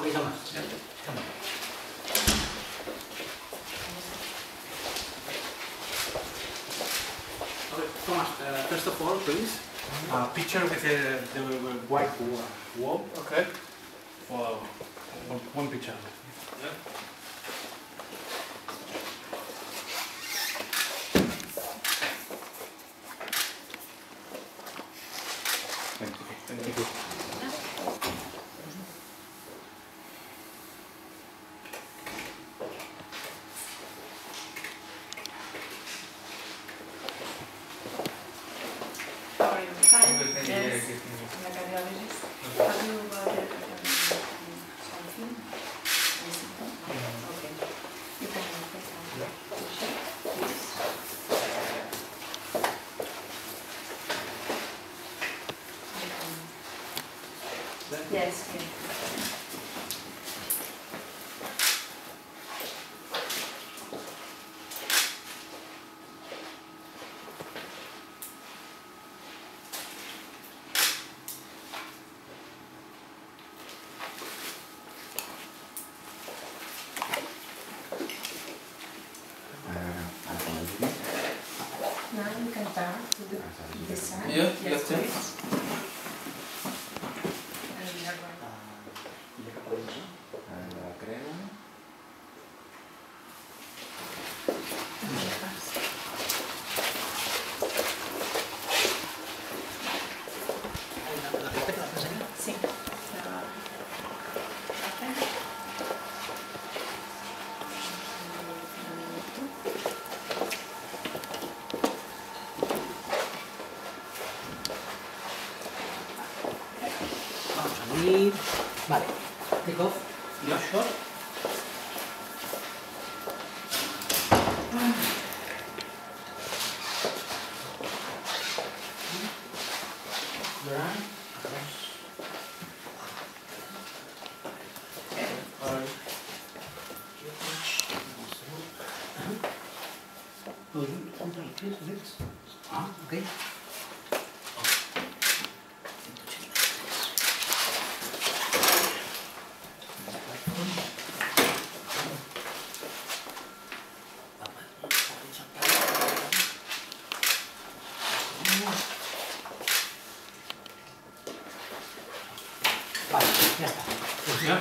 Okay, Thomas. Yeah. Come on. Okay, Thomas, first of all, please, picture with the white wall. Okay. For one picture. Yeah. Thank you. Yes. Now you can turn to the side. Yeah, yes, please. Sí. Vamos a abrir. Vale. Take off your shot. Your arm. Oh, you sometimes please this. Okay. Vale, ya está. ¿Funciona?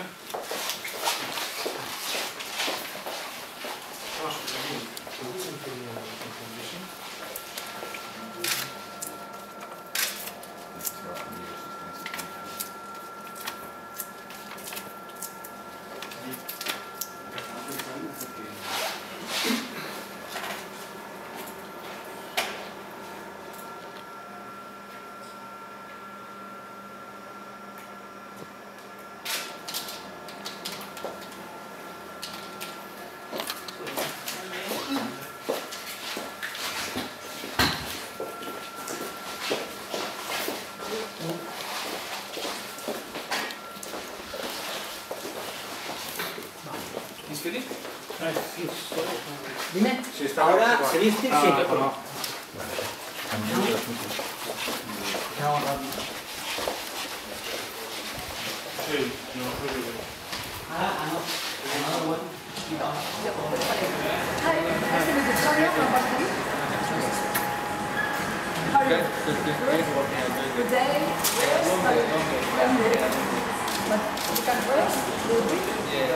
Feliz? Dime, Si está ahora igual. se viste, sí. No. Sí, no, Ah, no. Good day. Yes. But you can rest a little bit.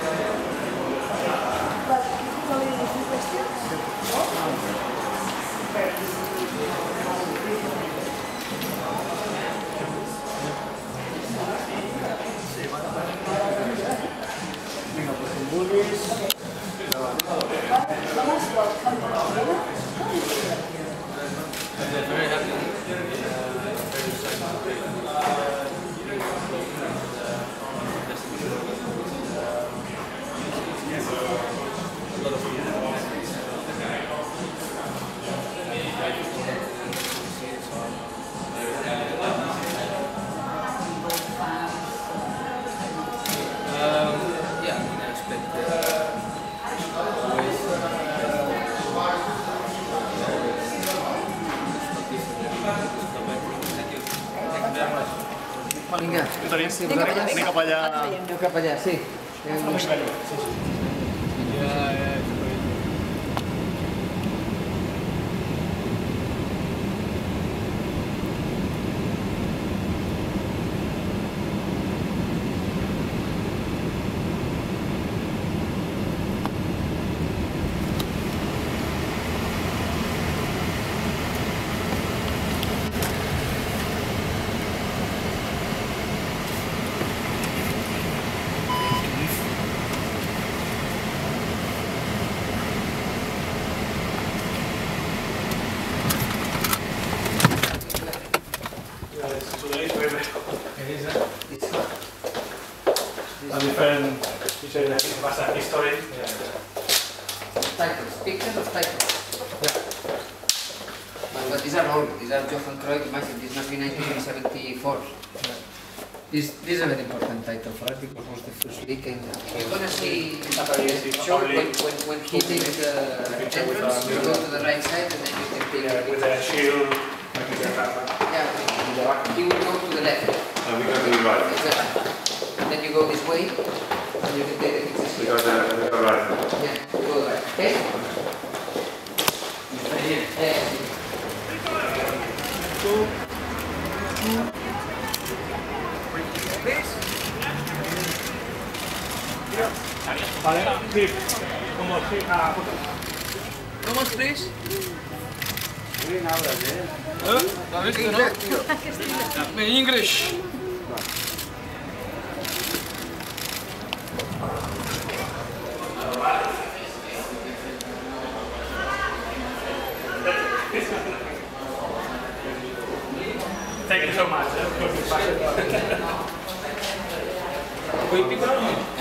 But only a few questions. very happy. Vinga. Anem cap allà. Aneu cap allà, sí. A different history. Titles, pictures of titles. But these are old. These are Johann Cruyff. Imagine this must be 1974. This is a very important title for us because it was the first league. And you're gonna see show when he takes the entrance, you go to the right side and then you can take it. With a shield. Yeah, he will go to the left. We go to the right. Exactly. And then you go this way and you can take the pictures We here. go to the right. Yeah, you go right. Okay? Vale, sí. Como si a foto. How much, please? In English. Thank you so much. Wait, people.